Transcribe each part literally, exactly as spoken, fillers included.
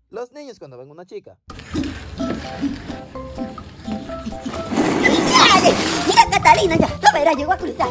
Los niños cuando ven una chica. ¡Dale! Mira a Catalina ya, lo verás, llegó a cruzar.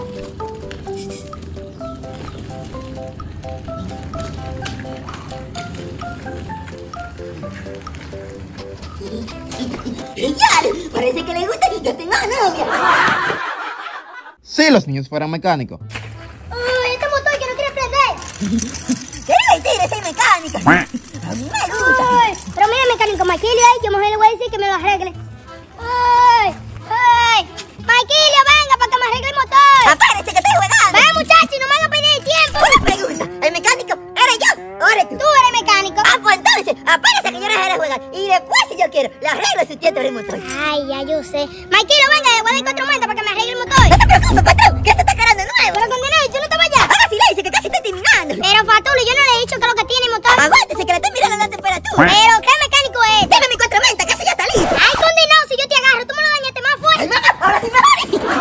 ¡Ya! Parece que le gusta y yo tengo novia. Si los niños fueran mecánicos. ¡Uy, este motor que no quiere prender! ¡Qué mentira, soy mecánica! A mí me gusta. Ay, pero mira, mecánico Maquilio, ay, yo mejor le voy a decir que me lo arregle. ¡Ay! ¡Ay! Maquilio, venga para que me arregle el motor. ¡Apárese que estoy jugando! ¡Ven, muchacho, no me hagas perder el tiempo! Una pregunta, ¿el mecánico eres yo o eres tú? Tú eres mecánico. Ah, pues entonces, apárese que yo no dejaré jugar. Y después, si yo quiero, le arreglo su tienda del motor. Ay, ya yo sé. Maquilio, venga, le voy a dar cuatro momentos para que me arregle el motor. No te preocupes, patrón, que esto está quedando nuevo. Pero condenado, ¿tú no estabas allá? Haga silencio, que casi estoy terminando. Pero Fatulo, yo no le he dicho que es lo que tiene el motor. Aguántese, que le estoy mirando la temperatura. Pero, ¿qué mecánico es? Deme mi cuatro menta, que eso ya está listo. Ay, condenado, si yo te agarro, tú me lo dañaste más fuerte. Ay, mamá, ahora sí mejor.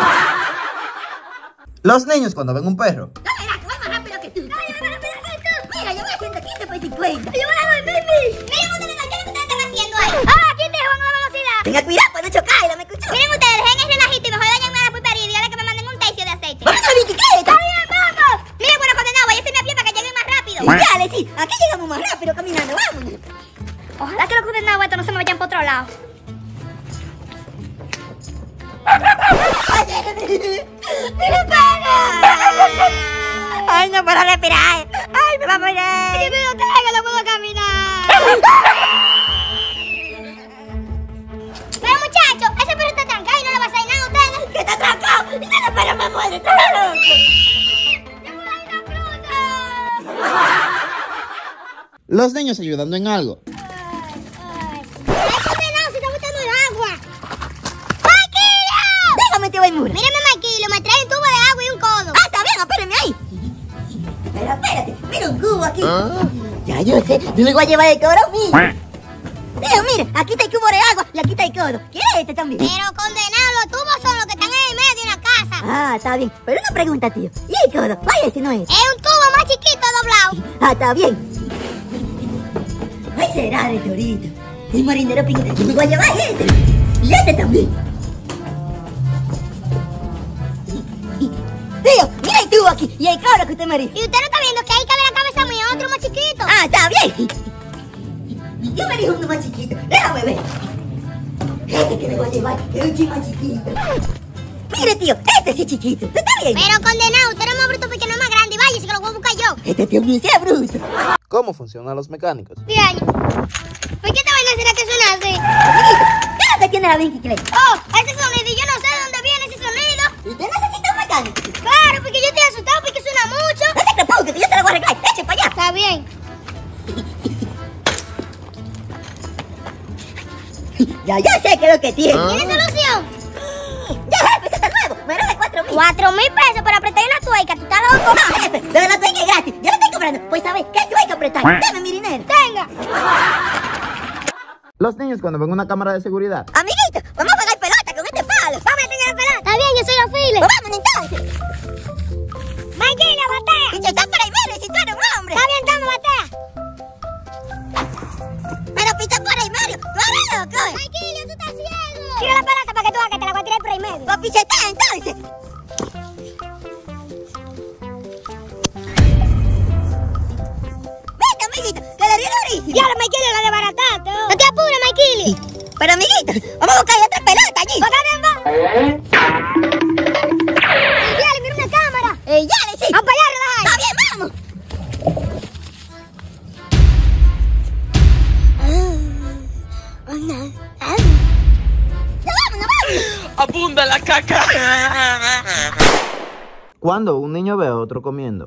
Los niños cuando ven un perro. No verás que voy más rápido que tú. Ay, voy más rápido que tú. Mira, yo voy haciendo quince por cincuenta. Yo voy a ver, Mimi. Miren ustedes, ¿qué es lo que ustedes están haciendo ahí? Ah, aquí te van a la velocidad. Tenga cuidado para no chocarla, ¿me escuchó? Miren ustedes, dejen ese relajito y mejor dañan a la pulpería y díganle que me manden un tercio de aceite. ¡Vamos a mi bicicleta! ¡Está bien, vamos! Miren, bueno, condenado, váyase a pie para que lleguen más rápido. Dale, sí, aquí llegamos más rápido caminando, vámonos. Ojalá que los condenados estos no se me vayan por otro lado. ¡Mira, para! Ay, no puedo respirar. Ay, me va a morir. ¡Que me lo traiga, no puedo caminar! Pero muchachos, ese perro está trancado y no le va a hacer nada a ustedes. ¡Que está atracado! ¡Y ese perro me muere! ¡Está loco! ¡Yo por ahí no cruza! Los niños ayudando en algo. ¡Ay, ay! ¡Ay, condenado, se está botando el agua! ¡Maquilio! Déjame, tío Baimura. Mírame, Maquilio, me trae un tubo de agua y un codo. Ah, está bien, espérame ahí. Pero espérate, mira un cubo aquí. Ya yo sé, yo me voy a llevar el cobro mío. Tío, mira, aquí está el cubo de agua y aquí está el codo. ¿Quieres este también? Pero condenado, los tubos son los que están en el medio en la casa. Ah, está bien. Pero una pregunta, tío. ¿Y el codo? Vaya, si no es. Es un tubo más chiquito doblado. Ah, está bien. Ay, será de torito. El marinero pico. Yo me voy a llevar este. Y este también. Tío, mira el tubo aquí y el cabro que usted me dijo. Y usted no está viendo que ahí cabe la cabeza mía, otro más chiquito. Ah, está bien. Y yo me dijo uno más chiquito. Déjame ver. Este que me voy a llevar es un chico más chiquito. Mire, tío, este sí es chiquito. ¿Usted está bien? Pero condenado, usted no es más bruto porque no es más grande. Vaya, si que lo voy a buscar yo. Este tío mío sí es bruto. ¿Cómo funcionan los mecánicos? Bien. ¿Por qué esta vaina será que suena así? Amiguito, ¿qué es lo que tiene la Vinky Clay? Oh, ese sonido, y yo no sé de dónde viene ese sonido. ¿Usted necesita un mecánico? Claro, porque yo estoy asustado porque suena mucho. No se preocupe, que yo se lo voy a arreglar. Eche para allá. Está bien. Ya, yo sé qué es lo que tiene. ¿Tiene solución? Ya, jefe, ese está nuevo. Menos de cuatro mil. Cuatro mil pesos para apretar una tuerca. ¿Tú estás loco? No, jefe, lo de la tuerca es gratis. Yo le estoy comprando. Pues, ¿sabes qué? Yo hay que apretar. Dame mi dinero. Tenga. Los niños cuando ven una cámara de seguridad. Amiguito, vamos a jugar pelota con este palo. Vamos a tener la pelota. Está bien, yo soy la file. Pues vámonos entonces. Maquilio, batea. Y se está por ahí, mire, si tú eres un hombre. Está bien, toma, batea. Pero pita por ahí, Mario. Tú eres loco. Maquilio, tú estás ciego. Tira la pelota para que tú hagas, que te la voy a tirar por ahí medio. Pues pichetea entonces. Venga, amiguito, que le dio durísimo. Ya, Maquilio, la desbarataste. No te apures, Maquilio. Pero, amiguito, vamos a buscar otra pelota allí. ¿Por qué bien va? Ya, le mira una cámara. Eh, ya, le sí. Vamos para allá, relaja. Está bien, vamos. Ya, vámonos, vámonos. ¡Abunda la caca! Cuando un niño ve a otro comiendo.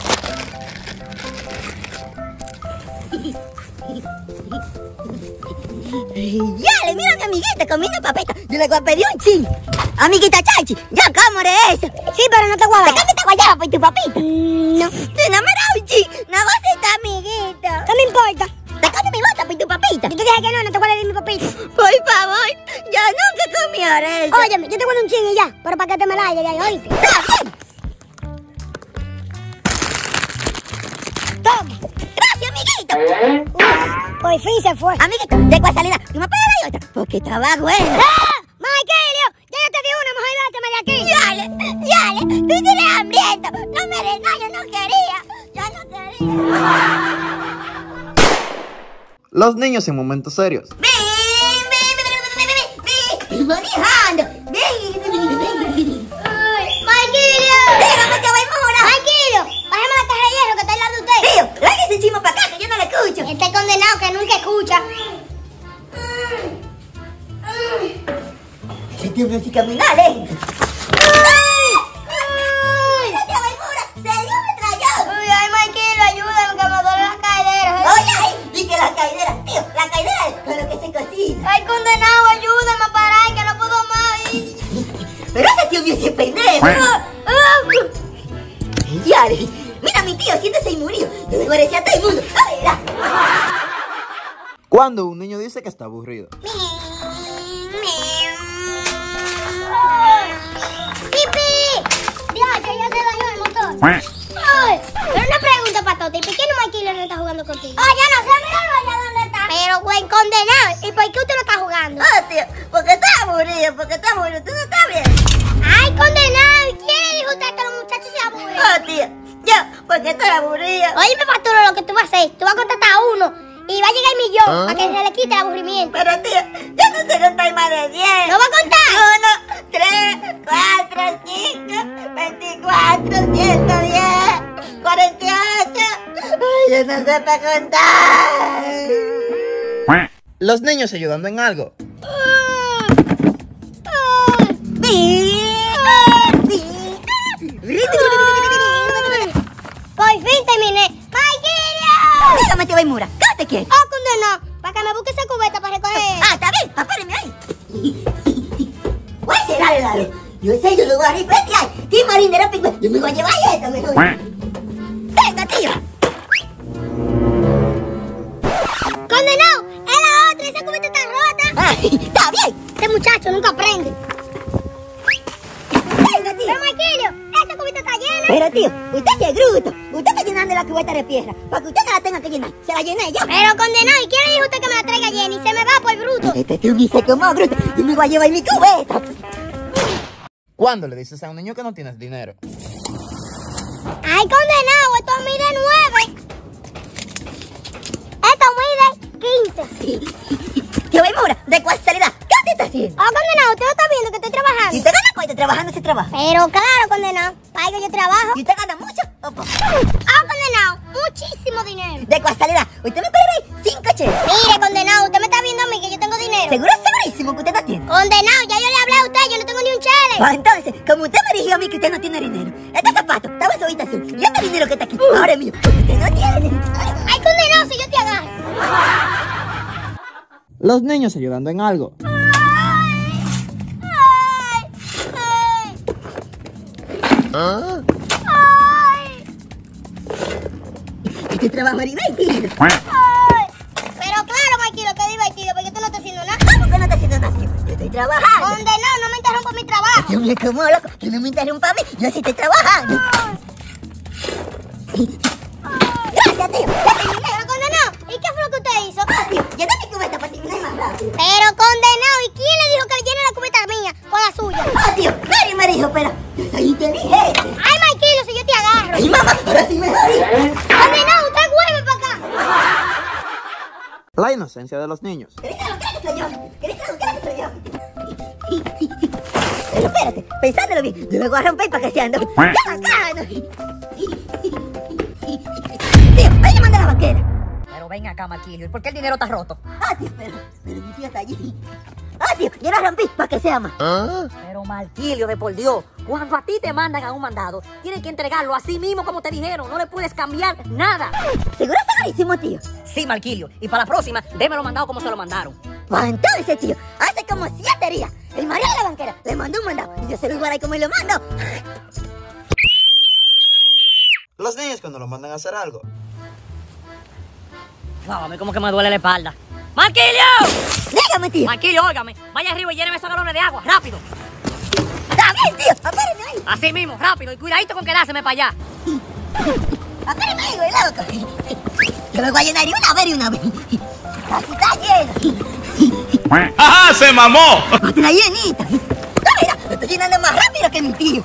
Ya, le mira a mi amiguita comiendo papita. Yo le voy a pedir un chin. Amiguita Chachi, ya como de eso. Sí, pero no te voy a dar. Sacame esta guayaba por tu papita. No. Tú no me das un chin. No vas a estar, amiguita. ¿Qué me importa? Sacame mi bota por tu papita. Yo te dije que no, no te voy a dar mi papito. Por favor, yo nunca comí eso. Óyeme, yo te voy a dar un ching y ya. Pero para que te me la haya, ya, oíste. Está bien. Toma. Gracias, amiguita. Por fin se fue. Amiguito, de casualidad, ¿tú me puedes dar otra? Porque estaba buena. ¡Ah! ¡Maquilio! ¡Ya yo te di una, mejor váteme de aquí! ¡Yale! ¡Yale! ¡Tú tienes hambriento! ¡No me des nada! ¡Yo no quería! ¡Yo no quería! Los niños en momentos serios. ¡Ven! ¡Ven! ¡Ven! ¡Ven! ¡Ven! ¡Ven! ¡Manejando! ¡Ven! ¡Ay! ¡Maquilio! ¡Dígame que voy mora! ¡Maquilio! ¡Bájame la caja de hierro que está al lado de usted! ¡Tío! ¡Láguese encima para acá que yo no le escucho! Este condenado que nunca escucha. Ese tío no se camina lento. ¡Ay! ¡Ay! ¡Ese tío Baimura! ¡Se dio me trayó! ¡Ay, ay, Maquilio, ayúdame que me duele la cadera! ¡Oye! Ay, y que la caidera, tío, la caidera es con lo que se cocina. ¡Ay, condenado, ayúdame a parar, que no puedo más! Pero ese tío mío se pendejo. ¡Yale! Mira mi tío, siéntese y murió. Yo me parecía a todo el mundo. ¡A ver! Cuando un niño dice que está aburrido. ¡Pipi! Dios, ya se dañó el motor. Ay, pero una pregunta para Toti. ¿Por qué no Maquilio no está jugando contigo? Ah, ya no sé, míralo allá dónde está. Pero, güey, condenado. ¿Y por qué usted no está jugando? ¡Ah, tío! Porque está aburrido, porque está aburrido. ¿Tú no estás bien? ¡Ay, condenado! ¿Y quién le dijo usted que los muchachos se aburren? ¡Ah, tío! Yo, porque estoy aburrido. Oye, me Paturo, lo que tú vas a hacer. Tú vas a contratar a uno y va a llegar el millón para que se le quite el aburrimiento. Pero, tío, yo no sé contar más de diez. ¿No va a contar? Uno, tres, cuatro, cinco, veinticuatro, ciento diez, cuarenta y ocho. Ay, yo no sé para contar. Los niños ayudando en algo. Por fin terminé. ¡Maquilio! Dígame, tío Baimura, ¿qué te quieres? ¡Oh, condenado! Para que me busque esa cubeta para recoger. Ah, está bien, apáreme ahí. ¿Cuál será el lado? Yo sé, yo lo voy a refletir ahí. ¿Qué marinera pico? Yo me voy a llevar esto mejor. Venga, tío. ¡Condenado! ¡Es la otra! ¡Esa cubeta está rota! Ay, está bien. Este muchacho nunca aprende. Venga, tío. Pero, Maquilio, esa cubeta está llena. Pero, tío, usted sí es bruto. Usted está llenando la cubeta de piedra para que usted no la tenga que llenar. Se la llené yo. Pero, condenado, ¿y quién le dijo usted que me la traiga llena? Y se me va por bruto. Este tío dice como bruto. Yo me voy a llevar mi cubeta. Cuando le dices a un niño que no tienes dinero. ¡Ay, condenado! Esto mide nueve. Esto mide quince. Tío Baimura, de casualidad, ¿qué te está haciendo? Oh, condenado, ¿usted no está viendo que estoy trabajando? Si usted gana cuánto trabajando, se trabaja. Pero claro, condenado, para ello yo trabajo. ¿Y usted gana mucho o poco? Oh, condenado, muchísimo dinero. De casualidad, usted me puede ver cinco cheques. Mire, condenado, usted me está viendo a mí que yo tengo dinero. Seguro es segurísimo que usted no tiene. Condenado, ya yo le hablé a ususted, yo no tengo ni un chele. Pues entonces, como usted me dijo a mí que usted no tiene dinero, este zapato estaba en su habitación y este dinero que está aquí ahora es mío, porque usted no tiene. Ay, condenado, si yo te agarro. Los niños ayudando en algo. Ay, ay, ¿Ah? ay, Este trabajo es divertido. ay. Pero claro, Maquilio, que divertido, porque tú no estás haciendo nada. ¿Cómo que no está haciendo nada? Yo estoy trabajando. Condenado, no me interrumpa mi trabajo. Yo me como loco, que no me interrumpa a mí, yo sí estoy trabajando. Gracias, tío, ya terminé. Pero condenado, ¿y qué fue lo que usted hizo? Ah, tío, llena mi cubeta para terminar más rápido. Pero condenado, ¿y quién le dijo que le llene la cubeta mía con la suya? Ah, tío, nadie me dijo, pero yo soy inteligente. Ay, Maquilio, si yo te agarro. Ay, mamá, ahora sí me jodí. Condenado, usted vuelve para acá. La inocencia de los niños. ¿Querés algo? ¿Querés que soy yo? ¿Querés algo? ¿Querés que soy yo? Pero espérate, pensándolo bien, yo me voy a romper para que se ande. ¡Ya bacano! Tío, ahí le manda la vaquera. Pero ven acá, Maquilio, ¿y por qué el dinero está roto? Ah, tío, pero, pero mi tío está allí. Ah, tío, yo la rompí para que sea más. Pero Maquilio, de por Dios, cuando a ti te mandan a un mandado, tienes que entregarlo así mismo como te dijeron, no le puedes cambiar nada. ¿Seguro es segurísimo, tío? Sí, Maquilio, y para la próxima, démelo mandado como se lo mandaron. Pues entonces, tío, hace como siete días, el María de la banquera le mandó un mandado y yo se lo igual ahí como él lo mandó. Los niños cuando los mandan a hacer algo. Wow, a mí como que me duele la espalda. ¡Maquilio! Dígame, tío. Maquilio, óigame, vaya arriba y lléneme esos galones de agua, rápido. Está bien, tío, apáreme ahí. Así mismo, rápido, y cuidadito con quedárseme para allá. Apáreme ahí, güey, loco. Yo lo voy a llenar y una vez y una vez. Así está lleno. ¡Ajá! ¡Se mamó! Otra llenita. No, mira, lo estoy llenando más rápido que mi tío.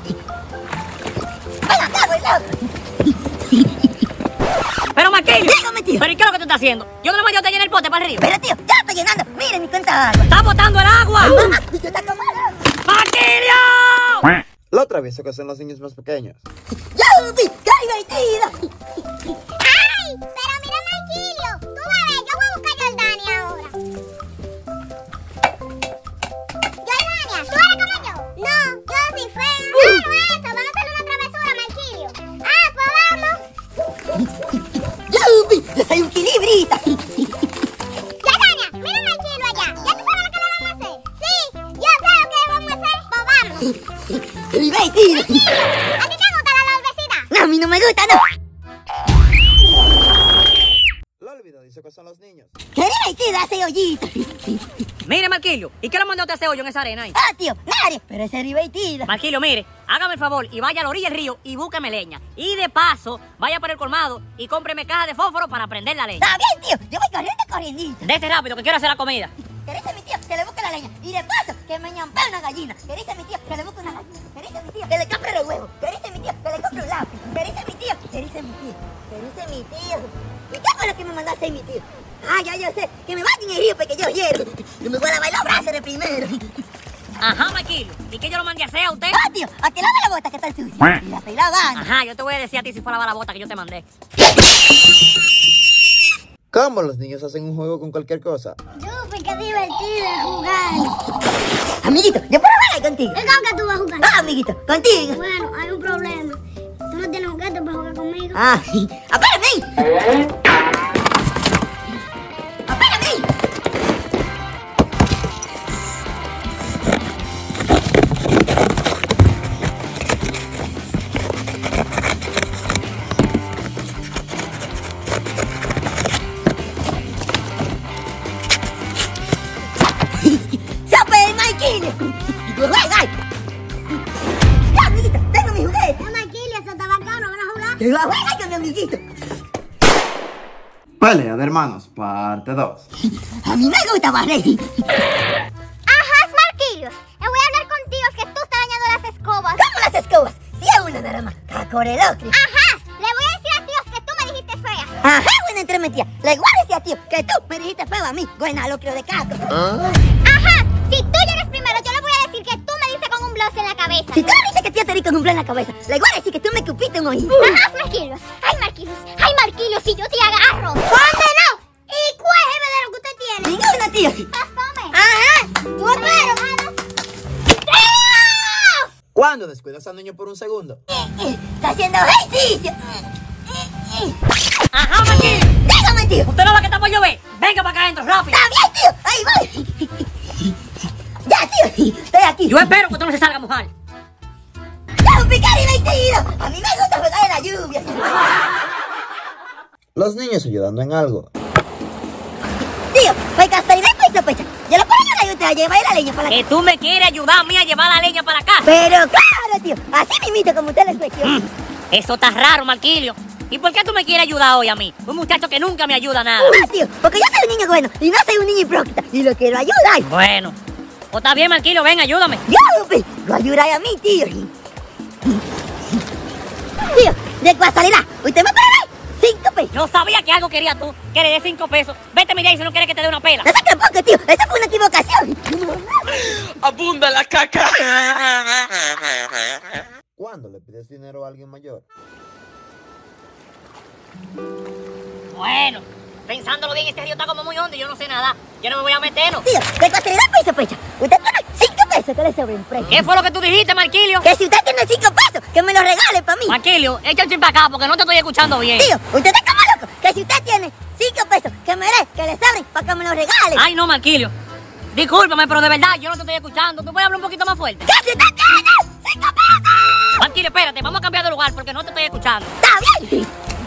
Ven acá, güey, loco. Pero Marquilio. Dígame, tío. ¿Pero y qué es lo que tú estás haciendo? Yo no me dio te llenar el pote para arriba. Pero, tío, ya estoy llenando. Mire mi cuenta de agua. ¡Está botando el agua! Mamá, yo está como agua. ¡Marquilio! Lo travieso que son los niños más pequeños. ¡Yupi! ¡Qué divertido! ¡Ay! Pero mira, Marquilio. Tú vas a ver, yo voy a buscar a Jordania ahora. Jordania, ¿tú eres como yo? No, yo soy fea. Claro, eso. Vamos a hacer una travesura, Marquilio. Ah, pues vamos. ¡Yupi! ¡Yo soy un equilibrista! Jordania, mira, Marquilio allá. ¿Ya tú sabes lo que le vamos a hacer? Sí, yo sé lo que vamos a hacer. Pues vamos. ¡Qué divertido! ¿A ti te gusta la obesidad? No, a mí no me gusta, no. Lo olvidó, dice que son los niños. ¡Qué divertido hace hoyito! Mire, Marquilio, ¿y qué le mandó a hacer hoyo en esa arena ahí? ¡Ah, tío! ¡Nadie! Pero ese es divertido. Marquilio, mire, hágame el favor y vaya a la orilla del río y búsqueme leña. Y de paso, vaya por el colmado y cómpreme caja de fósforo para prender la leña. Está bien, tío. Yo voy corriendo, corriendito. Dese rápido, que quiero hacer la comida. Que dice mi tío que le busque la leña. Y de paso, que me ñampee una gallina. Que dice mi tío que le busque una gallina. Que dice mi tío que le compre los huevos. Que dice mi tío que le compre un lápiz. Que dice mi tío. Que dice mi tío. Que dice mi tío. ¿Y qué fue lo que me mandó a hacer mi tío? Ah, ya yo sé. Que me vaya en el río porque yo quiero. Yo me voy a lavar los brazos de primero. Ajá, Marquilio, ¿y qué yo lo mandé a hacer a usted? Ah, tío, a que lave la bota que está sucia. Y la estoy lavando. Ajá, yo te voy a decir a ti si fue a lavar la bota que yo te mandé. ¿Cómo los niños hacen un juego con cualquier cosa? Yupi, qué divertido jugar. Amiguito, yo puedo jugar contigo. ¿Y con qué tú vas a jugar? Ah, amiguito, contigo. Bueno, hay un problema. Tú no tienes juguete para jugar conmigo. Ah, apárame. Apárame. ¡Super Marquilio! ¡Juega! ¡Ya, amiguito! ¡Tengo mi juguete! No, Marquilio, eso está bacano. ¿Van a jugar? ¡Que va a jugar con mi amiguito! Pelea de hermanos, parte dos. A mí me gusta barrer. Ajá, Marquilio. Le voy a hablar contigo, es que tú estás dañando las escobas. ¿Cómo las escobas? Si es una nada más. ¡Cacorelocri! Ajá, le voy a decir a tíos que tú me dijiste fea. Ajá, buena entremetida. Le voy a decir a tío que tú me dijiste feo a mí. Buena locrio de caco. Ajá, si tú llegas primero, yo le voy a decir que tú me diste con un gloss en la cabeza. Si tú me dices que tío te di con un plan en la cabeza, le voy a decir que tú me cupiste un oído. Ajá, Marquillos. Ay, Marquillos. Ay, Marquillos, si yo te agarro. ¡Condenado! ¿Y cuál es el verdadero que usted tiene? Ninguna, tío. Pásame. Ajá. Tú espero. ¿Cuándo descuidas al niño por un segundo? Está haciendo ejercicio. Ajá, Marquilio. Dígame, tío. ¿Usted no ve que está por llover? Venga para acá adentro, rápido. Está bien, tío. Ahí voy. Ya, tío. Estoy aquí. Yo espero que usted no se salga a mojar. ¡Ya, un picar divertido! A mí me gusta jugar en la lluvia. Los niños ayudando en algo. Tío, pues casualidad y sospecha. Yo le puedo ayudar a usted a llevar la leña para la Que tú me quieres ayudar a mí a llevar la leña para acá. Pero claro, tío. Así mismito como usted le cuestiona. Eso está raro, Marquilio. ¿Y por qué tú me quieres ayudar hoy a mí? Un muchacho que nunca me ayuda a nada. Ah, tío, porque yo soy un niño bueno y no soy un niño hipócrita y lo quiero ayudar. Bueno, pues está bien, Marquilio, ven, ayúdame. ¡Yupi! Lo ayudaré a mí, tío. Tío, de casualidad, ¿usted me puede dar cinco pesos? Yo sabía que algo querías tú, que le dé cinco pesos. Vete, mira, y si no quieres que te dé una pela. No se tampoco, tío. Esa fue una equivocación. ¡Abunda la caca! ¿Cuándo le pides dinero a alguien mayor? Bueno, pensándolo bien, este río está como muy hondo y yo no sé nada. Yo no me voy a meter, ¿no? Tío, de casualidad y sospecha. Usted tiene cinco pesos que le sobren precio. ¿Qué fue lo que tú dijiste, Marquilio? Que si usted tiene cinco pesos, que me los regale para mí. Marquilio, echa el chip para acá porque no te estoy escuchando bien. Tío, usted está como loco. Que si usted tiene cinco pesos, que me dé, que le sobren para que me los regale. Ay, no, Marquilio. Discúlpame, pero de verdad yo no te estoy escuchando. ¿Tú puedes hablar un poquito más fuerte? ¡Que si usted tiene cinco pesos! Marquilio, espérate, vamos a cambiar de lugar porque no te estoy escuchando. ¡Está bien!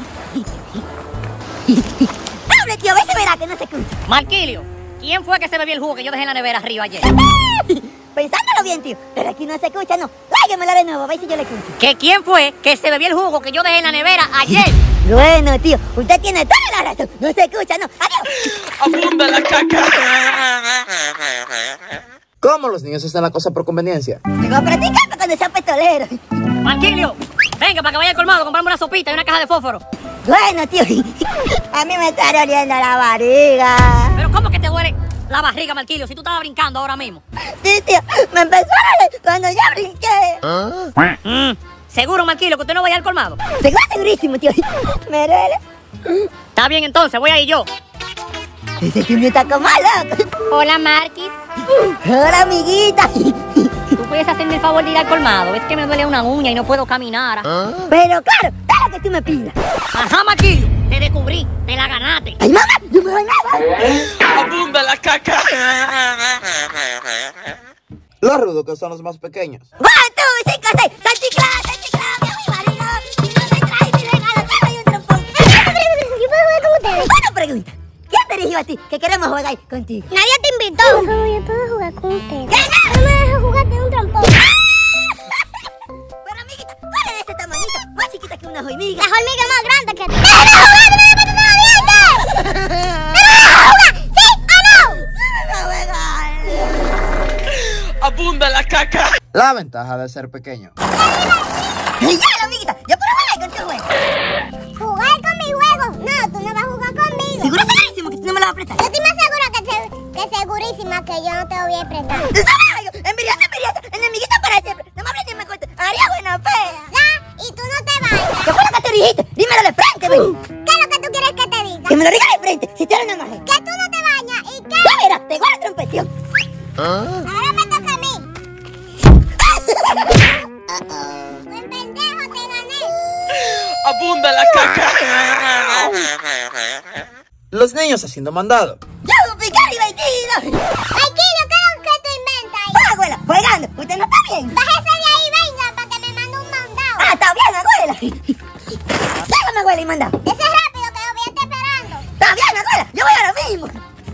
Hable, tío, a ver si verá que no se escucha. Marquilio, ¿quién fue que se bebió el jugo que yo dejé en la nevera arriba ayer? Pensándolo bien, tío. Pero aquí no se escucha, no. Láiguemela de nuevo, a ver si yo le escucho. ¿Que quién fue que se bebió el jugo que yo dejé en la nevera ayer? Bueno, tío, usted tiene toda la razón. No se escucha, no. Adiós. Abunda la caca. ¿Cómo los niños hacen la cosa por conveniencia? Vengo a practicar para cuando sea pistolero. Manquilio, venga para que vaya al colmado a comprarme una sopita y una caja de fósforo. Bueno, tío, a mí me está doliendo la barriga. Pero ¿cómo que te duele la barriga, Marquilio, si tú estabas brincando ahora mismo? Sí, tío, me empezó a doler cuando ya brinqué. Mm, ¿Seguro, Marquilio, que usted no vaya al colmado? Seguro, segurísimo, tío. Me duele. Está bien, entonces, voy a ir yo. Ese tío está como loco. Hola, Marquis. Hola, amiguita. ¿Tú puedes hacerme el favor de ir al colmado? Es que me duele una uña y no puedo caminar. Pero claro, da lo que tú me pidas. Ajá, Marquilio, te descubrí, te la ganaste. Ay, mamá, yo me voy nada. Abunda la caca. Los rudos, que son los más pequeños. One, two, cinco, seis. Santiclán, Santiclán, mi marido. Si no me traes mi regalo, te doy un trompón. ¿Yo puedo jugar con ustedes? Buena pregunta. ¿Quién te dijo a ti que queremos jugar contigo? Nadie te invitó. Por favor, yo puedo jugar con ustedes. ¿Qué? No me dejes jugar de un trompón. Bueno, amiguita, ¿cuál es ese tamañito? Más chiquita que una hormiga. La hormiga más grande que tú. ¡Déjame jugar! ¡No me metas en la diente! ¡No jugar! ¿Sí o no? ¡Sí, me va a jugar! Abunda la caca. La ventaja de ser pequeño. Y ya, amiguita, yo puedo jugar con tu juego. ¿Jugar con mi juego? No, tú no vas a jugar conmigo. Seguro segurísimo que tú no me la vas a prestar. Yo estoy más segura que, se- que segurísima que yo no te voy a prestar. ¿Tú sabes algo? Envidiosa, envidiosa, enemiguita para siempre. No me hables ni me cuentes. Haría buena fe. Ya, y tú no te vayas. ¿Qué fue lo que te dijiste? Dímelo de frente, ven. ¿Qué es lo que tú quieres que te diga? Que me lo digas de frente, si te una magia. Que tú no te bañas y que... Ya verás, te guardo trompetión. Ahora me toca a mí. Buen pendejo, te gané. Abunda la caca. Los niños haciendo mandado. ¡Yo, picar divertido! Marquillo, ¿qué es lo que tú inventas ahí? ¡Va, abuela! ¡Jugando! ¿Usted no está bien? Bájese de ahí, venga, para que me mande un mandado. ¡Ah, está bien, abuela! ¡Déjame, abuela, y manda! Ese es rápido, que lo voy a estar esperando. ¡Está bien, abuela! ¡Yo voy ahora mismo!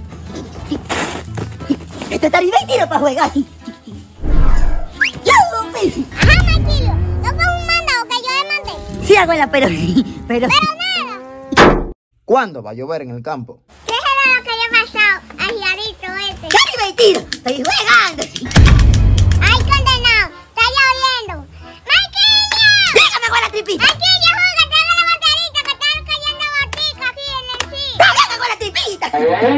Esto está divertido para jugar. ¡Yo, pi! Ajá, Marquillo, ¿no fue un mandado que yo le mandé? Sí, abuela, pero... Pero... Pero nada. ¿Cuándo va a llover en el campo? ¿Qué será lo que le ha pasado a Giarito este? ¡Qué divertido! ¡Estoy jugando! ¡Ay, condenado! ¡Está lloviendo! ¡Marquillo! ¡Dígame, abuela tripita! ¡Marquillo, juega! ¡Te haga la baterita que están cayendo goticas aquí en el sitio! ¡Está bien, abuela tripita!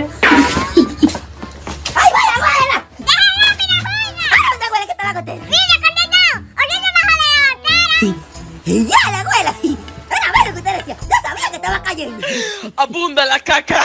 ¡Ay, vaya, abuela! ¡Deja rápido, juega! ¡Ahora dónde, abuela, que está la gotera! ¡Mira, condenado! ¡Ahorita bajo de la gotera! ¡Y ya, la abuela! ¡Era ver lo que usted decía! ¡Yo sabía que estaba cayendo! Abunda la caca.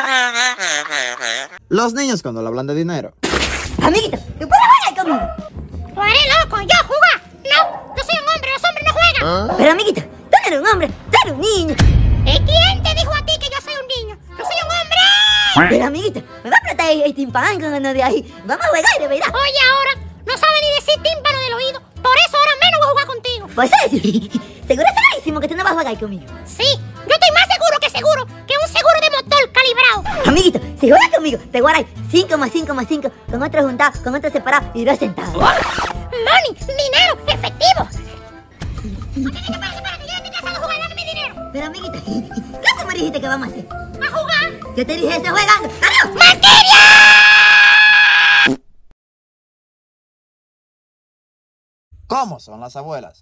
Los niños cuando le hablan de dinero. Amiguito, ¿tú puedes jugar conmigo? ¡Jugaré loco! ¡Yo jugar! ¡No! ¡Yo soy un hombre! ¡Los hombres no juegan! Pero, amiguito, tú no eres un hombre, tú eres un niño. ¿Y quién te dijo a ti que yo soy un niño? ¡Yo soy un hombre! Pero, amiguito, me va a apretar el, el timpán con uno de ahí. Vamos a jugar, de verdad. Oye, ahora no sabe ni decir tímpano del oído. Por eso ahora menos voy a jugar contigo. Pues sí, seguro segurísimo que tú no vas a jugar conmigo. Sí, yo estoy más seguro que seguro que un seguro de motor calibrado. Amiguito, si juegas conmigo, te guardas cinco más cinco más cinco, con otro juntado, con otro separado y dos sentados. Money, dinero, efectivo. Espérate, espérate, yo no estoy pensando jugar, dame mi dinero. Pero, amiguito, ¿qué tú me dijiste que vamos a hacer? A jugar. Yo te dije eso jugando. ¡Adiós! ¡Marquillo! ¿Cómo son las abuelas?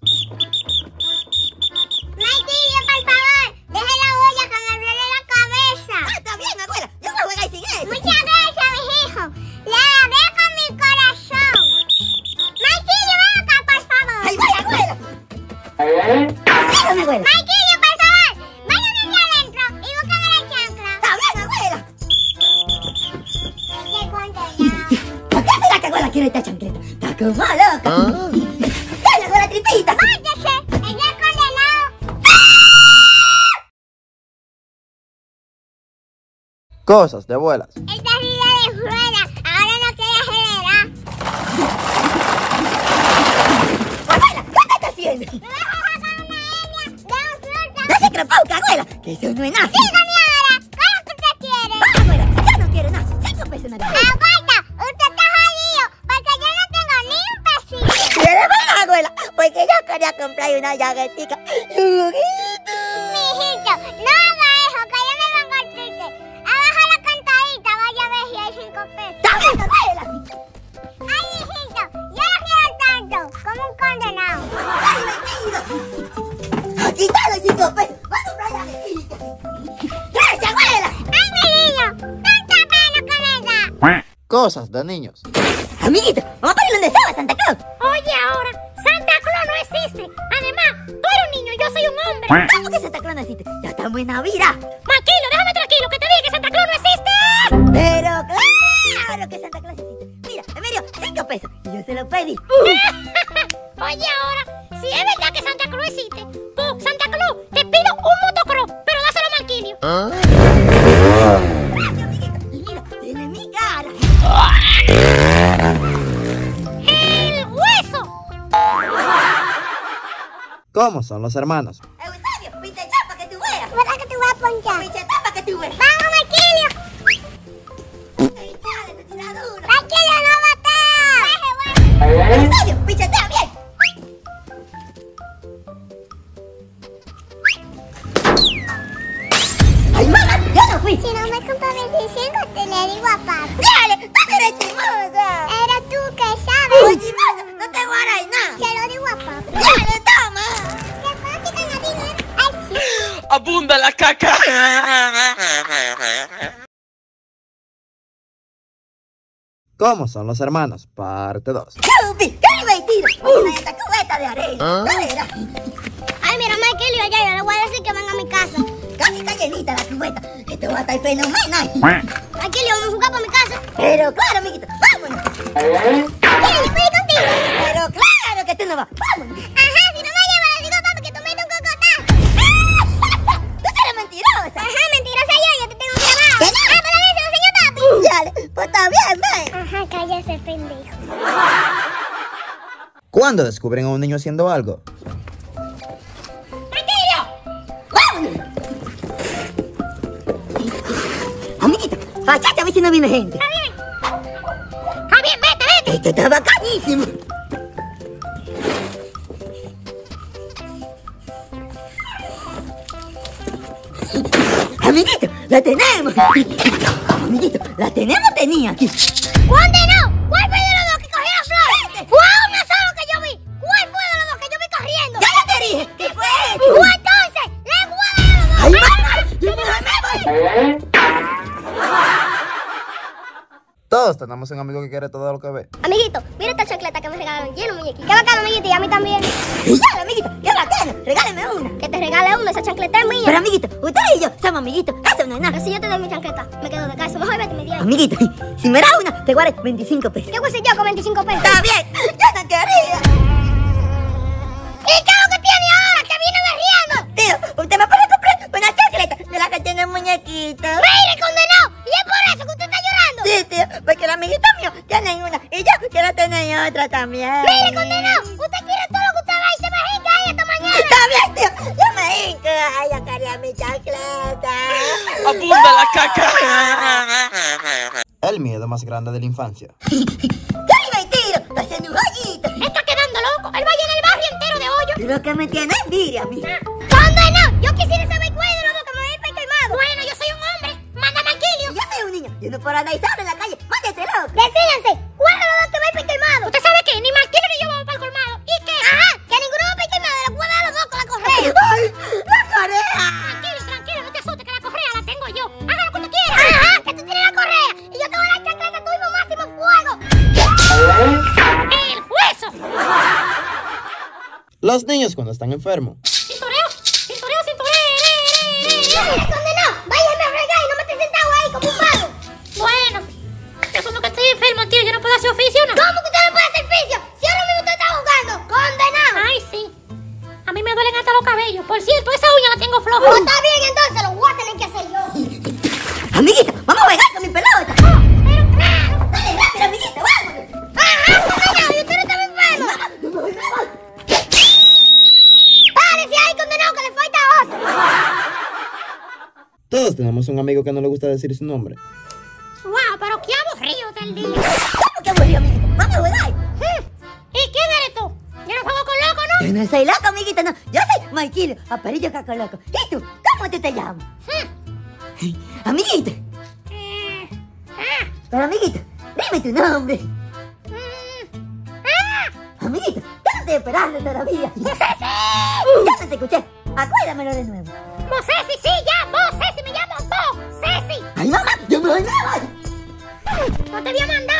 Marquillo, por favor, deje la olla que me duele la cabeza. Ah, está bien, abuela. Yo voy a jugar sin eso. Muchas gracias, mi hijo. Le daré con mi corazón. Marquillo, ven acá, por favor. ¡Ay, vaya, abuela! Dígame, abuela. Marquillo, por favor, vayan aquí adentro y búscame la chancla. ¡Está bien, abuela! Qué condenado. ¿Por qué será que abuela quiere esta chancleta? ¡Está como loca! ¡Dale, abuela tripita! ¡Váyase! ¡Ella es condenado! Cosas de abuelas. Esta silla de ruedas ahora no quiere acelerar. ¡Abuela! ¿Qué estás haciendo? ¿Me vas a sacar una hernia de un fruto? ¡No se crepauca, abuela! ¡Que eso no es nada! Dígame ahora, ¿qué es lo que usted quiere? ¡Va, abuela! ¡Yo no quiero nada! ¡Cinco pesos me da! Aguanta, usted está jodido porque yo no tengo ni un pesito. ¿Quieres ver, abuela? Porque yo quería comprar una llaguetica y un juguito. Mijito, Cosas de niños. Amiguito, vamos a ponerle donde estaba Santa Claus. Oye, ahora, Santa Claus no existe. Además, tú eres un niño, yo soy un hombre. ¿Cómo que Santa Claus no existe? Ya estamos en Navidad. Tranquilo, déjame tranquilo, que te diga que Santa Claus no existe. Pero claro que Santa Claus existe. Mira, me dio cinco pesos y yo se lo pedí. Oye, ahora, si es verdad que Santa Claus existe, pues, Santa Claus, te pido un motocross, pero dáselo a Marquilio. Gracias, amiguito. Y mira, tiene mi cara. ¡El hueso! ¿Cómo son los hermanos? Eusebio, pinche chapa que tú veas. ¿Verdad que te voy a ponchar? Pinche chapa que tú veas. ¡Vamos, Marquilio! Ey, chale, tu tiradura. ¡Marquilio, no maté! Eusebio, pinchetea bien. ¡Ay, mamá! ¡Yo no fui! Si no me compras veinticinco, te le digo a papá. ¡Dale! ¡Tú eres chimosa! Era tú que sabes. ¡Uy, chimosa! ¡No te guardas nada! Se lo digo a papá. ¡Dale, toma! ¿Le puedo quitar la dinero? ¡Ay, sí! Abunda la caca. ¿Cómo son los hermanos? Parte dos. ¡Chupi! ¡Qué divertido! ¡Una esta cubeta de arena! ¿Dónde era? Ay, mira, Marquilio, ya, yo le voy a decir que venga a mi casa. Casi está llenita la cubeta. Esto va a estar fenomenal. Marquilio, vamos a jugar para mi casa. Pero claro, amiguito, vámonos. Marquilio, ¿yo puedo ir contigo? Pero claro que tú no vas. Vámonos. Ajá, si no me llevas, le digo a papi que tú me des un cocotazo. ¡Tú eres mentirosa! Ajá, mentirosa yo, yo te tengo grabado. ¿Qué no? Ah, pero le dice, señor papi. Dale, pues está bien, ven. Ajá, cállese, pendejo. ¿Cuándo descubren a un niño haciendo algo? ¡Vámonos! Amiguito, fachacha a ver si no viene gente. Está bien. Está bien, vete, vete. Esto está bacanísimo. Amiguito, la tenemos. Amiguito, la tenemos tenía aquí. ¿Cuándo no? ¿Cuál fue de los dos que cogieron flores? Fue uno solo que yo vi. ¿Cuál fue de los dos que yo vi corriendo? ¡Ya yo te dije! ¿Qué fue esto? Pues entonces, le voy a dar a los dos. ¡Ay, mamá! ¡Yo me voy! Todos tenemos un amigo que quiere todo lo que ve. Amiguito, mira esta chancleta que me regalaron lleno muñequito. Qué bacano, amiguito, y a mí también. Y ya, amiguito, qué bacano. Regáleme una. Que te regale uno, esa chancleta es mía. Pero, amiguito, usted y yo somos amiguitos. Eso no es nada. Pero si yo te doy mi chancleta, me quedo de casa. Mejor vete, mi día. Amiguito, si me das una, te guardo veinticinco pesos. ¿Qué voy a hacer yo con veinticinco pesos? Está bien, yo no quería. ¿Y qué es lo que tiene ahora? Que viene berriendo. Tío, usted me puede comprar una chancleta de la que tiene muñequito. ¡Mire, condenado! ¿Y es por eso que usted está llorando? Sí, tío, porque la amiguita mío tiene una y yo quiero tener otra también. ¡Mire, condenado! Usted quiere todo lo que usted va y se me hinca ahí esta mañana. Está bien, tío, yo me hinco. Ay, yo quería mi chancleta. Abunda la caca. El miedo más grande de la infancia. ¡Qué divertido! Está haciendo un hoyito. Está quedando loco. Él va a llenar el barrio entero de hoyo. Pero que me tiene envidia a mí. ¡Condenado! Yo quisiera saber cuál de los dos que me va a ir para quemado. Bueno, yo soy un hombre. Manda Marquilio. Yo soy un niño, yo no puedo andar solo en la calle. Mándete loco. Decídense, ¿cuál de los dos que va a ir para quemado? ¿Usted sabe qué? Ni Marquilio ni yo vamos para el colmado. ¿Y qué? Ajá, que ninguno va para el quemado. Le puedo dar a los dos con la correa. ¡Ay, la correa! Tranquilo, tranquilo, no te asustes, que la correa la tengo yo. Haga lo que tú quieras. Ajá, que tú tienes la correa. Y yo te voy a dar chancleta a tu mismo máximo fuego. ¡El hueso! Los niños cuando están enfermos. ¡Cintureo! ¡Cintureo, cintureo! ¡Condenado! ¡Váyame a regar y no me estés sentado ahí como un palo! Bueno, yo como que estoy enfermo, tío. Yo no puedo hacer oficio, ¿no? ¿Cómo que usted no puede hacer oficio? Si ahora mismo usted está jugando. ¡Condenado! Ay, sí. A mí me duelen hasta los cabellos. Por cierto, esa uña la tengo floja. Pues está bien, entonces lo voy a tener que hacer yo. Amiguita, vamos a jugar con mi pelota. Oh, pero claro. Dale, rápido, amiguita, vámonos. Ajá, condenado. ¿Y usted no estaba enfermo? No me voy, no me voy. ¡Párese ahí, condenado, que le falta otro! Todos tenemos un amigo que no le gusta decir su nombre. ¡Wow! Pero qué aburrido del día. ¿Cómo que aburrido, amiguita? Vamos a jugar. ¿Y quién eres tú? Yo no juego con loco, ¿no? Yo no soy loco, amiguita, no. Yo soy Marquilio, aparillo caco loco. ¿Y tú? ¿Cómo tú te llamas? Amiguita. Eh, ah, Pero, amiguita, dime tu nombre. mm, ah, Amiguita, yo no estoy esperando todavía. Ya no te escuché. Acuérdamelo de nuevo. vos Ceci, sí, ya, vos Ceci, me llamo vos Ceci. Ay, mamá, yo me voy, me voy. No te voy a mandar.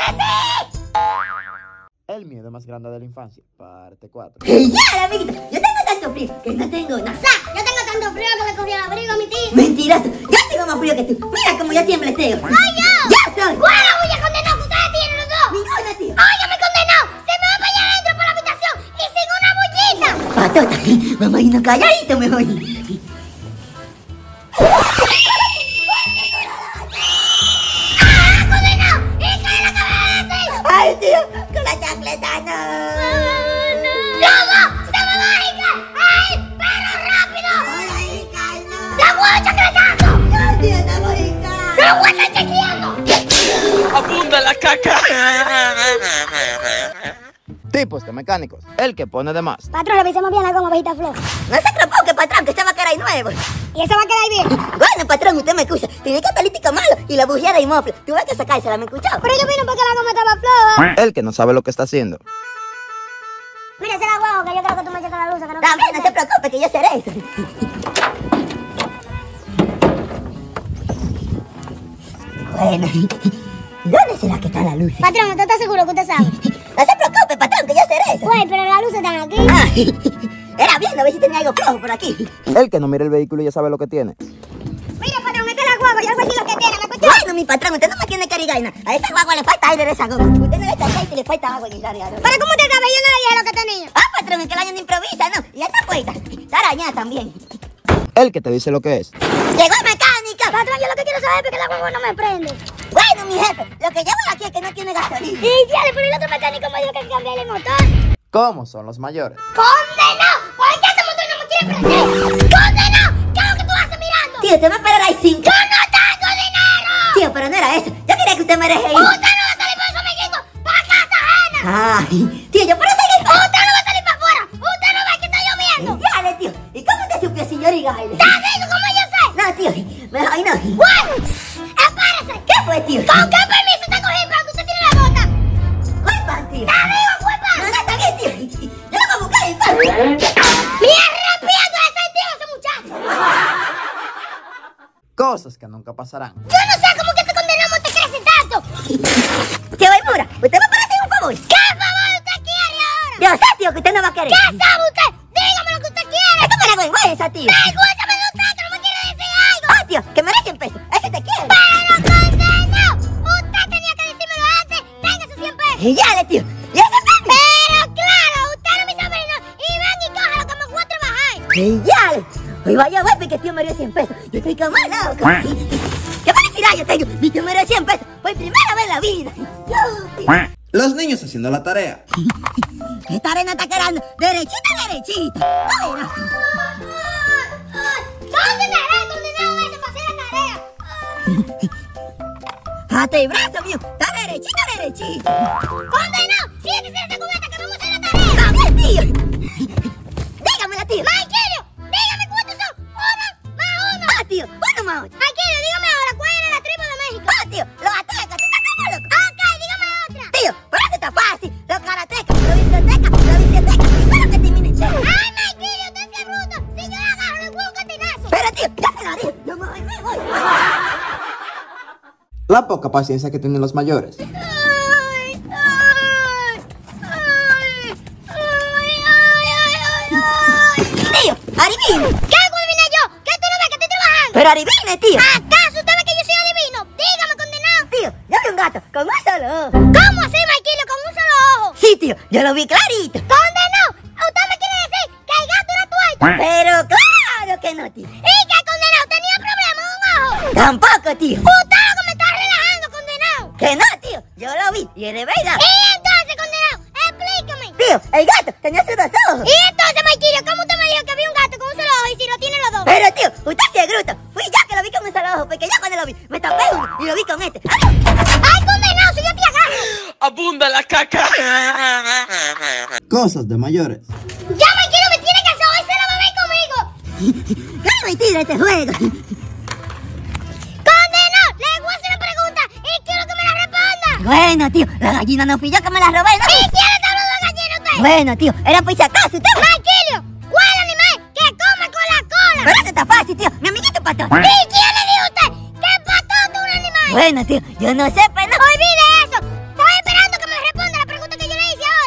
sí! El miedo más grande de la infancia, parte cuatro. ¡Ya, amiguita! Yo tengo tanto frío que no tengo nada. Sa, yo tengo tanto frío que le cogí el abrigo a mi tío. Mentiroso, yo tengo más frío que tú. Mira como yo siempre tengo. ¡Soy yo! ¡Ya soy! ¿Cuál es la bulla condenado que ustedes tienen los dos? Ninguna, tío. ¡Óyeme, condenado! ¡Se me va para allá adentro por la habitación y sin una bullita! Patota, vamos a irnos calladito mejor. ¡Ah, condenado! ¡Hija de la cabeza! ¡Ay, tío! ¡Con la chancleta no! ¡Lobo! ¡Se me va a hincar! ¡Ay, perro, rápido! ¡Hola, hija, no! ¡La huevo chacletazo! ¡No, tío, estamos hija! ¡La huevo está chequeando! Abunda la caca. Tipos de mecánicos. El que pone de más. Patrón, revisemos bien la goma, bajita floja. No se preocupe, patrón, que se va a quedar ahí nuevo. ¿Y eso va a quedar bien? Bueno, patrón, usted me escucha. Tiene catalítico malo y la bujía de inmóvil. Tuve que sacársela, ¿me escuchó? Pero yo vine porque la goma estaba floja. El que no sabe lo que está haciendo. Mira, ese la huevo, que yo creo que tú me echas la luz. Que no También, no se preocupe, que yo seré eso. Bueno, ¿dónde será que está la luz? Patrón, ¿usted está seguro que usted sabe? No se preocupe, patrón, que yo seré eso. Güey, pero las luces están aquí. Ay, era bien, a ver si tenía algo flojo por aquí. El que no mira el vehículo ya sabe lo que tiene. Mira, patrón, esta es la guagua, yo algo así lo que tiene, ¿me escuchó? Bueno, mi patrón, usted no me tiene que rigaina. A esa guagua le falta aire de esa goma. Usted no le echa aceite y le falta agua en el radiador. Pero ¿cómo usted sabe? Yo no le dije lo que tenía. Ah, patrón, es que el año no improvisa, ¿no? Y esta puerta está arañada también. El que te dice lo que es. ¡Llegó mecánica! Patrón, yo lo que quiero saber es porque la guagua no me prende. Bueno, mi jefe, lo que llevo aquí es que no tiene gasolina. Y ya le poní el otro mecánico me dijo que hay que cambiarle el motor. ¿Cómo son los mayores? ¡Condenado! ¿Por qué ese motor no me quiere prender? ¡Condenado! ¿Qué es lo que tú haces mirando? Tío, te va a esperar ahí cinco. ¡Yo no tengo dinero! Tío, pero no era eso. Yo quería que usted me deje ir. ¡Usted no va a salir por su amiguito para casa ajena! Ay, tío, yo por eso seguir. ¡Usted no va a salir para afuera! ¡Usted no ve que está lloviendo! Dale, tío. ¿Y cómo te supió, señor Igaile? ¡Te digo cómo yo sé! No, tío, mejor ahí no. ¡Güey! ¡Espérese! ¿Qué fue, tío? ¿Con qué permiso usted cogió para que usted tiene la bota? Culpa, tío. ¡Te digo culpa! No, no, está bien, tío. Yo lo voy a buscar el pan. ¡Me arrepiento de ese tío, ese muchacho! Cosas que nunca pasarán. Yo no sé cómo que este condenado te crece tanto. Tío Baimura, ¿usted me puede hacer un favor? ¿Qué favor usted quiere ahora? Yo sé, tío, que usted no va a querer. ¿Qué sabe usted? Dígame lo que usted quiere. Esto me la vergüenza, tío. Vergüenza de usted que no me quiere decir algo. Ah, tío, que me dé cien pesos. Ese te quiere. Pero condenado, usted tenía que decírmelo antes. Tenga sus cien pesos. Y ya, tío. ¿Y ese premio? Pero claro, usted no me sabe no. Y ven y cójalo que me voy a trabajar. Y ya. Hoy vaya a ver porque tío me dio cien pesos. Yo estoy como loco. ¿Qué felicidad yo tengo? Mi tío me dio cien pesos. Por primera vez en la vida. Yo, Los niños haciendo la tarea. esta arena está quedando derechita, derechita. A ver. ¿Dónde estará el condenado ese para hacer la tarea? Hasta el brazo mío. Está derechita, derechita. ¡Condenado! ¡Siéntese en esa cubeta que vamos a hacer la tarea! Está bien, tío. Dígamela, tío. ¡Maikilio! Dígame cuántos son. Uno más uno. Ah, tío. Uno más ocho. Maikilio, dígame ahora cuál era la tribu de México. Ah, tío. Los aztecas. ¿Tú estás como loco? Ok, dígame otra. Tío, pero eso está fácil. Los karatecas, los bibliotecas, los bibliotecas. Y todo lo que termine en cero. ¡Ay, Maikilio, usted sí es bruto! Si yo le agarro, le huevo un catinazo. Pero, tío, ya te lo digo. Yo me voy, me voy. La poca paciencia que tienen los mayores. ¡Ay, ay, ay! ¡Ay, ay, ay, ay, ay! Tío, adivine. ¿Qué hago adivinar yo? ¿Qué tú no ves que estoy trabajando? Pero adivine, tío. ¿Acaso usted ve que yo soy adivino? Dígame, condenado. Tío, yo vi un gato con un solo ojo. ¿Cómo así, Maikilio, con un solo ojo? Sí, tío, yo lo vi clarito. ¡Condenado! ¿Usted me quiere decir que el gato era tuerto? Pero claro que no, tío. ¿Y que condenado tenía problema en un ojo? Tampoco, tío. ¡Usted lo que me está relajando, condenado! Que no, tío. Yo lo vi y es de verdad. ¿Y entonces, condenado? Explícame. Tío, el gato tenía sus dos ojos. ¿Y entonces, Maikilio, cómo usted me dijo que había un gato con un solo ojo y si lo tiene los dos? Pero, tío, usted sí es bruto. Fui yo que lo vi con un solo ojo, porque yo cuando lo vi me tapé uno y lo vi con este. ¡Ah! ¡Ay, condenado, si yo te agarro! Abunda la caca. Cosas de mayores. ¡Ya, Maikilio, me tiene que hacer hoy! ¡Se la va a ver conmigo! ¡Qué mentira este juego! ¡Condenado! Le voy a hacer una pregunta y quiero que me la responda. Bueno, tío, la gallina no fui yo que me la robé, ¿no? ¿Y quién está hablando de gallina usted? Bueno, tío, era por si acaso, usted. Maikilio, ¿cuál animal que come con la cola? Pero eso está fácil, tío. Mi amiguito patón. ¿Y quién le dijo a usted que el patón es un animal? Bueno, tío, yo no sé, pero no. Olvide eso. Soy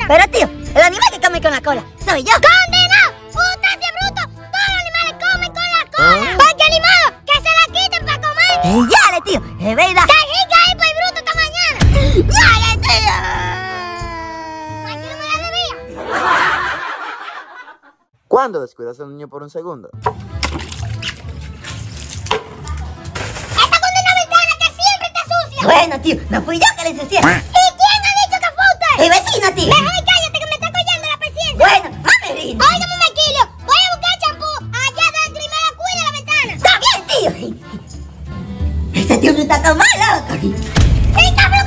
Pero tío, el animal que come con la cola soy yo. ¡Condenado! ¡Usted sí es bruto! Todos los animales comen con la cola. ¡Porque animado! ¡Que se la quiten para comer! Eh, ¡Dale, tío! ¡Es verdad! ¡Se rica ahí, pues bruto, hasta mañana! ¡Dale, tío! ¿Para qué no me la debía? ¿Cuándo descuidas a un niño por un segundo? ¡Esta condena ventana que siempre está sucia! Bueno, tío, no fui yo que le ensucié. ¿Y quién ha dicho que fue usted? ¡El vecino, tío! Mejor cállate que me está collando la paciencia. Bueno, mamerino. Óigame, Maquilio, voy a buscar champú allá dentro y me la cuida la ventana. ¡Está bien, tío! Ese tío no está tan malo. ¡Sí, café!